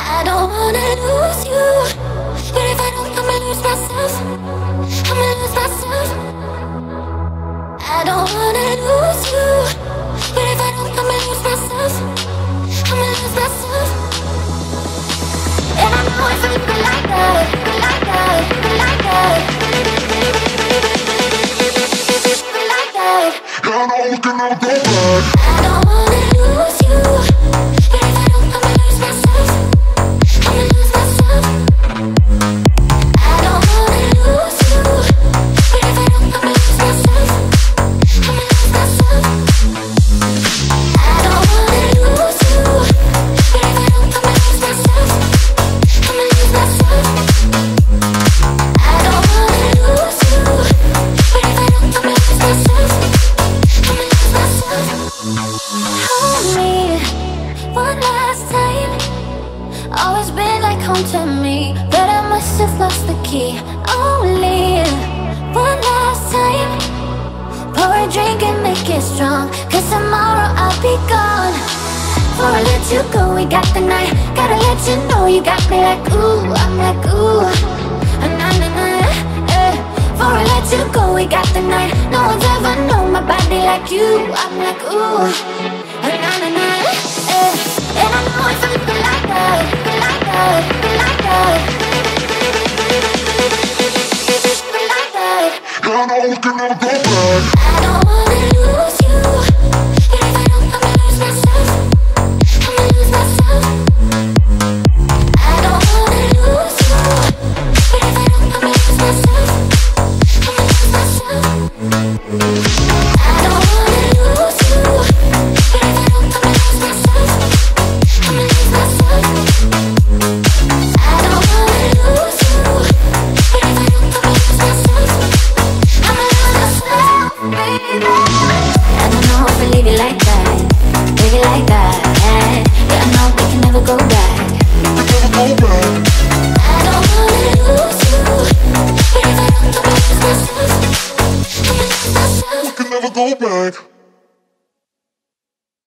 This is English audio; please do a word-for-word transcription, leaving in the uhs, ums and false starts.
I don't wanna lose you, but if I don't, I'ma lose myself. I'ma lose myself. I don't wanna lose you, but if I don't, I'ma lose myself. I'ma lose myself. And I know if I leave it like that, leave it like that, leave it like that, leave it like that. Yeah, I know we can never go back. I don't wanna lose you, but if I don't, I'ma lose myself. I'ma lose myself. I don't wanna lose you, but if I don't, I'ma lose myself. I'ma lose myself. I don't wanna lose you, but if I don't, I'ma lose myself. I'ma lose myself. I don't wanna lose you, but if I don't, I'ma lose myself. I'ma lose myself. Hold me one last time. Always been like home to me, but I must have lost the key. Only one last time. Pour a drink and make it strong, cause tomorrow I'll be gone. Before I let you go, we got the night. Gotta let you know you got me like ooh, I'm like ooh, na na na, eh. Before I let you go, we got the night. No one's ever known my body like you. I'm like ooh, na na na, eh. And I know if I leave it like that, leave it like that, leave it like that, leave it like that. Yeah, I know we can never go back. I don't wanna lose you, but if I don't, I'ma lose myself. I'ma lose myself. I don't wanna lose you, but if I don't, I'ma lose myself. I'ma lose myself. I don't wanna lose you, but if I don't, I'ma lose myself. I'ma lose myself. I don't wanna lose you, but if I don't, I'ma lose myself. I'ma lose myself, baby. I don't know if I leave it like that, leave it like that. Yeah, I know we can never go back. Never go back. I don't wanna lose you, but if I don't, I'ma lose myself. I'ma lose myself. We can never go back.